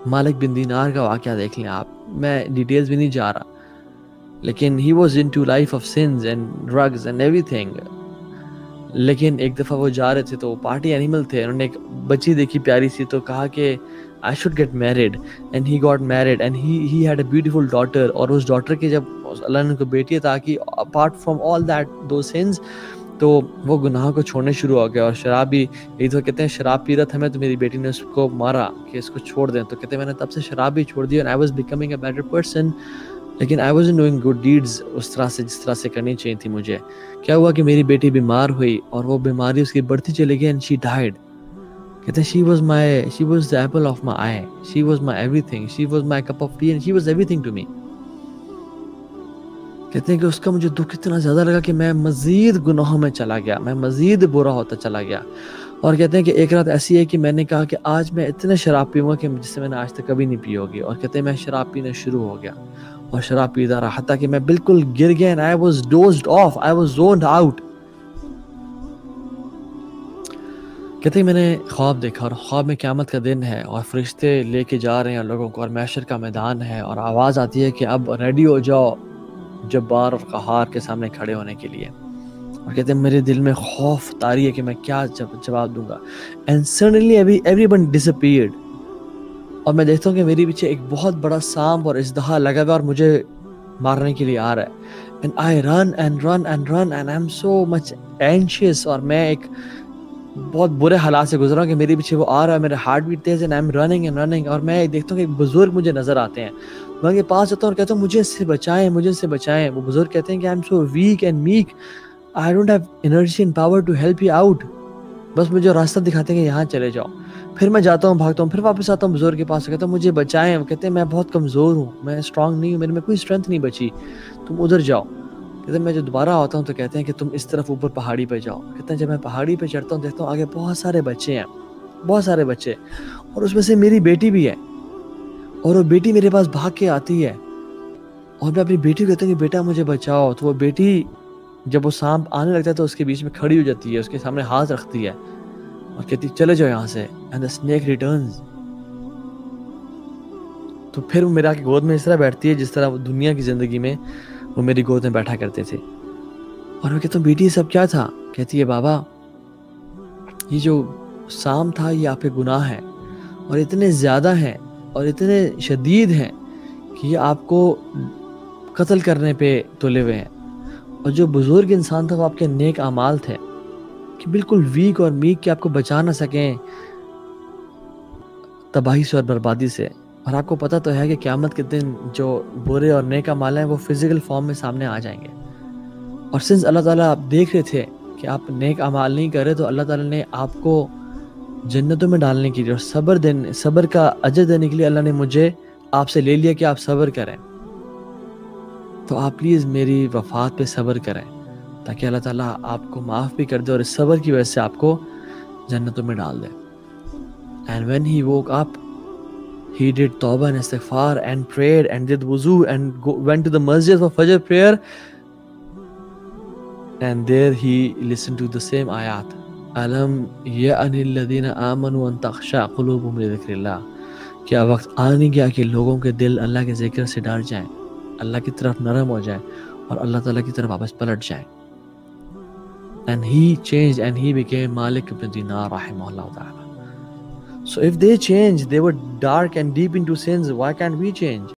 مالک بن دینار کا واقعہ دیکھ لیں آپ، میں ڈیٹیلز بھی نہیں جا رہا، لیکن he was into life of sins and drugs and everything. لیکن ایک دفعہ وہ جا رہے تھے تو وہ پارٹی اینیمل تھے، انہوں نے ایک بچی دیکھی پیاری سی، تو کہا کہ I should get married, and he got married and he had a beautiful daughter. اور اس ڈاٹر کے جب اللہ نے ان کو بیٹی عطا کی، اپارٹ فرام آل دیٹ دو سنز، تو وہ گناہوں کو چھوڑنے شروع ہو گیا. اور شراب بھی، یہ تو کہتے ہیں شراب پی رہا تھا میں، تو میری بیٹی نے اس کو مارا کہ اس کو چھوڑ دیں، تو کہتے ہیں میں نے تب سے شراب بھی چھوڑ دی، and I was becoming a better person. لیکن I was doing good deeds اس طرح سے جس طرح سے کرنی چاہیے تھی مجھے. کیا ہوا کہ میری بیٹی بیمار ہوئی اور وہ بیماری اس کی بڑھتی چلی گئی، اینڈ شی ڈائیڈ. کہتے ہیں she was the apple of my eye, she was my everything, she was my cup of tea and she was everything to me. کہتے ہیں کہ اس کا مجھے دکھ اتنا زیادہ لگا کہ میں مزید گناہوں میں چلا گیا، میں مزید برا ہوتا چلا گیا. اور کہتے ہیں کہ ایک رات ایسی ہے کہ میں نے کہا کہ آج میں اتنے شراب پیوں گا کہ جس سے میں نے آج تک کبھی نہیں پی ہوگی. اور کہتے ہیں میں شراب پینا شروع ہو گیا اور شراب پیتا رہا حتیٰ کہ میں بالکل گر گیا، and I was dozed off, I was zoned out. کہتے ہیں میں نے خواب دیکھا، اور خواب میں قیامت کا دن ہے اور فرشتے لے کے جا رہے ہیں لوگوں کو، اور محشر کا میدان ہے، اور آواز آتی ہے کہ اب ریڈی ہو جاؤ جبار اور قہار کے سامنے کھڑے ہونے کے لیے. اور کہتے ہیں میرے دل میں خوف طاری ہے کہ میں کیا جواب دوں گا. And suddenly everyone disappeared. اور میں دیکھتا ہوں کہ میرے پیچھے ایک بہت بڑا سانپ اور اژدہا لگا ہوا اور مجھے مارنے کے لیے آ رہا ہے. And I run and run and run and I am so much anxious. اور میں ایک بہت برے حالات سے گزر رہا ہوں کہ میرے پیچھے وہ آ رہا ہے، میرا ہارٹ بیٹ تیز ہے، and I am running and running. اور میں دیکھتا ہوں کہ ایک بزرگ مجھے نظر آتے ہیں، میں ان کے پاس جاتا ہوں اور کہتا ہوں مجھے اس سے بچائیں، مجھے اس سے بچائیں. وہ بزرگ کہتے ہیں کہ I am so weak and meek, I don't have energy and power to help you out. بس مجھے راستہ دکھاتے ہیں کہ یہاں چلے جاؤ. پھر میں جاتا ہوں، بھاگتا ہوں، پھر واپس آتا ہوں بزرگ کے پاس، کہتا ہوں مجھے بچائیں. وہ کہتے ہیں میں بہت کمزور ہوں، میں اسٹرانگ نہیں ہوں، میرے میں کوئی اسٹرینتھ نہیں بچی، تم ادھر جاؤ. کہتے ہیں میں جو دوبارہ آتا ہوں تو کہتے ہیں کہ تم اس طرف اوپر پہاڑی پہ جاؤ. کہتے ہیں جب میں پہاڑی پہ چڑھتا ہوں دیکھتا ہوں آگے بہت سارے بچے ہیں، بہت سارے بچے، اور اس میں سے میری بیٹی بھی ہے. اور وہ بیٹی میرے پاس بھاگ کے آتی ہے، اور میں اپنی بیٹی کو کہتا ہوں کہ بیٹا مجھے بچاؤ. تو وہ بیٹی جب وہ سانپ آنے لگتا ہے تو اس کے بیچ میں کھڑی ہو جاتی ہے، اس کے سامنے ہاتھ رکھتی ہے اور کہتی چلے جاؤ یہاں سے. And the snake returns. تو پھر وہ میرا گود میں اس طرح بیٹھتی ہے جس طرح وہ دنیا کی زندگی میں وہ میری گود میں بیٹھا کرتے تھے. اور میں کہتا ہوں بیٹی یہ سب کیا تھا؟ کہتی ہے بابا یہ جو سام تھا یہ آپ کے گناہ ہیں، اور اتنے زیادہ ہیں اور اتنے شدید ہیں کہ یہ آپ کو قتل کرنے پہ تلے ہوئے ہیں. اور جو بزرگ انسان تھا وہ آپ کے نیک اعمال تھے کہ بالکل ویک اور میک کہ آپ کو بچا نہ سکیں تباہی سے اور بربادی سے. اور آپ کو پتہ تو ہے کہ قیامت کے دن جو برے اور نیک اعمال ہیں وہ فزیکل فارم میں سامنے آ جائیں گے. اور سنس اللہ تعالیٰ آپ دیکھ رہے تھے کہ آپ نیک اعمال نہیں کر رہے، تو اللہ تعالیٰ نے آپ کو جنتوں میں ڈالنے کے لیے اور صبر کا اجر دینے کے لیے اللہ نے مجھے آپ سے لے لیا کہ آپ صبر کریں. تو آپ پلیز میری وفات پہ صبر کریں تاکہ اللہ تعالیٰ آپ کو معاف بھی کر دے اور اس صبر کی وجہ سے آپ کو جنتوں میں ڈال دے. And when he woke up, he did tawbah and istighfar and prayed and did wuzu and went to the masjid for Fajr prayer. And there he listened to the same ayat. Alam ya'ani alladhina amanu an takhsha qulubuhum li dhikrillah. کیا وقت آ نہیں گیا کہ لوگوں کے دل اللہ کے ذکر سے ڈر جائیں، اللہ کی طرف نرم ہو جائیں اور اللہ تعالیٰ کی طرف واپس پلٹ جائیں. And he changed and he became Malik ibn Dinar rahimahullah ta'ala. So if they changed, they were dark and deep into sins, why can't we change?